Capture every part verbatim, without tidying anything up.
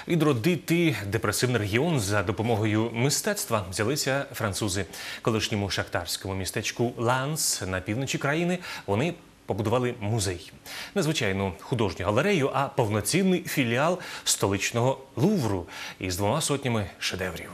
Відродити депресивний регіон за допомогою мистецтва взялися французи. Колишньому шахтарському містечку Ланс на півночі країни вони побудували музей. Не звичайну художню галерею, а повноцінний філіал столичного Лувру із двома сотнями шедеврів.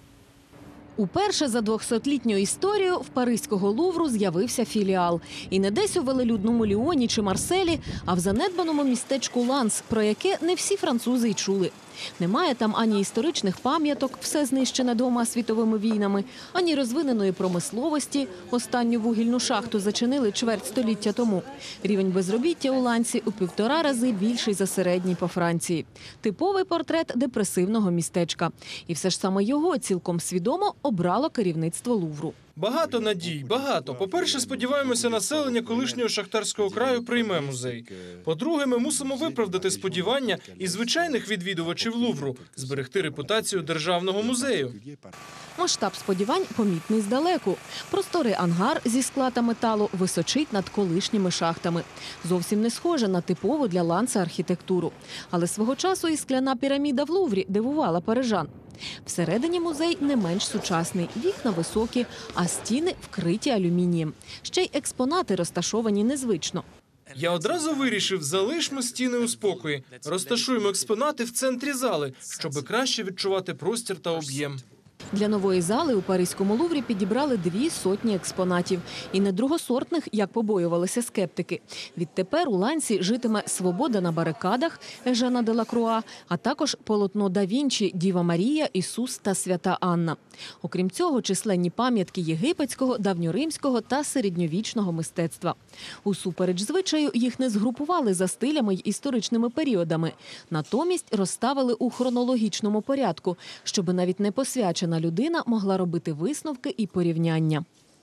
Уперше за двохсотлітню історію в паризького Лувру з'явився філіал. І не десь у велелюдному Ліоні чи Марселі, а в занедбаному містечку Ланс, про яке не всі французи й чули. Немає там ані історичних пам'яток, все знищене двома світовими війнами, ані розвиненої промисловості. Останню вугільну шахту зачинили чверть століття тому. Рівень безробіття у Лансі у півтора рази більший за середній по Франції. Типовий портрет депресивного містечка. І все ж саме його цілком свідомо обрало керівництво Лувру. Багато надій, багато. По-перше, сподіваємося, населення колишнього шахтарського краю прийме музей. По-друге, ми мусимо виправдати сподівання і звичайних відвідувачів Лувру, зберегти репутацію державного музею. Масштаб сподівань помітний здалеку. Просторий ангар зі скла та металу височить над колишніми шахтами. Зовсім не схоже на типову для Ланса архітектуру. Але свого часу і скляна піраміда в Луврі дивувала парижан. Всередині музей не менш сучасний, вікна високі, а стіни вкриті алюмінієм. Ще й експонати розташовані незвично. Я одразу вирішив, залишмо стіни у спокої, розташуємо експонати в центрі зали, щоб краще відчувати простір та об'єм. Для нової зали у паризькому Луврі підібрали дві сотні експонатів. І не другосортних, як побоювалися скептики. Відтепер у Лансі житиме «Свобода на барикадах» Ежена Делакруа, а також полотно Да Вінчі «Діва Марія», «Ісус» та «Свята Анна». Окрім цього, численні пам'ятки єгипетського, давньоримського та середньовічного мистецтва. Усупереч звичаю їх не згрупували за стилями й історичними періодами. Натомість розставили у хронологічному порядку, щоб навіть непосвячена людина могла робити висновки і порівняння.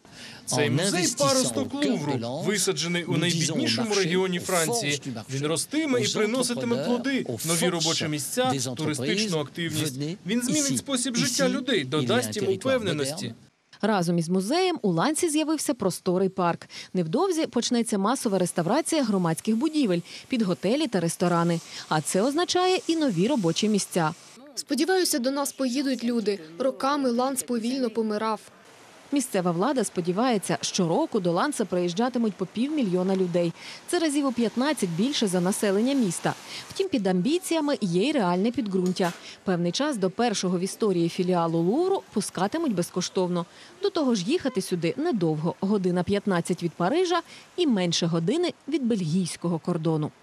Цей музей – паросток Лувру, висаджений у найбіднішому регіоні Франції. Він ростиме і приноситиме плоди, нові робочі місця, туристичну активність. Він змінить спосіб життя людей, додасть їм упевненості. Разом із музеєм у Лансі з'явився просторий парк. Невдовзі почнеться масова реставрація громадських будівель під готелі та ресторани. А це означає і нові робочі місця. Сподіваюся, до нас поїдуть люди. Роками Ланс повільно помирав. Місцева влада сподівається, щороку до Ланса приїжджатимуть по півмільйона людей. Це разів у п'ятнадцять більше за населення міста. Втім, під амбіціями є й реальне підґрунтя. Певний час до першого в історії філіалу Лувру пускатимуть безкоштовно. До того ж, їхати сюди недовго – година п'ятнадцять від Парижа і менше години від бельгійського кордону.